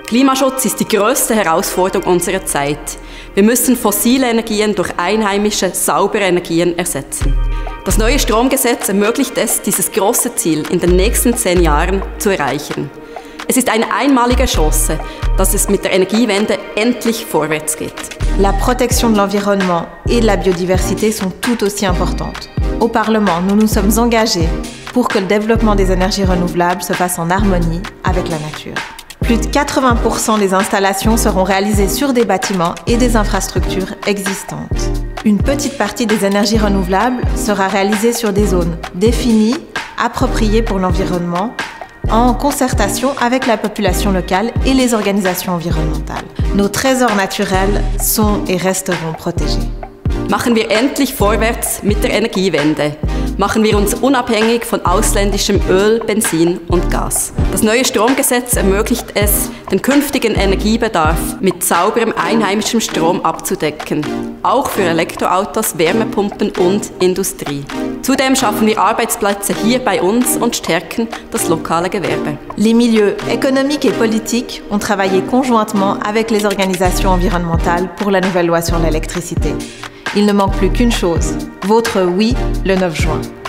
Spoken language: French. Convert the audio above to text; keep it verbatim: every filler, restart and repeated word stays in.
Klimaschutz ist die grösste Herausforderung unserer Zeit. Wir müssen fossile Energien durch einheimische, saubere Energien ersetzen. Das neue Stromgesetz ermöglicht es, dieses große Ziel in den nächsten zehn Jahren zu erreichen. Es ist eine einmalige Chance, dass es mit der Energiewende endlich vorwärts geht. La protection de l'environnement et de la biodiversité sont tout aussi importantes. Au Parlement, nous nous sommes engagés pour que le développement des énergies renouvelables se fasse en harmonie avec la nature. Plus de quatre-vingts pour cent des installations seront réalisées sur des bâtiments et des infrastructures existantes. Une petite partie des énergies renouvelables sera réalisée sur des zones définies, appropriées pour l'environnement, en concertation avec la population locale et les organisations environnementales. Nos trésors naturels sont et resteront protégés. Machen wir endlich vorwärts mit der Energiewende. Machen wir uns unabhängig von ausländischem Öl, Benzin und Gas. Das neue Stromgesetz ermöglicht es, den künftigen Energiebedarf mit sauberem einheimischem Strom abzudecken, auch für Elektroautos, Wärmepumpen und Industrie. Zudem schaffen wir Arbeitsplätze hier bei uns und stärken das lokale Gewerbe. Les milieux économiques et politiques ont travaillé conjointement avec les organisations environnementales pour la nouvelle loi sur l'électricité. Il ne manque plus qu'une chose, votre oui le neuf juin.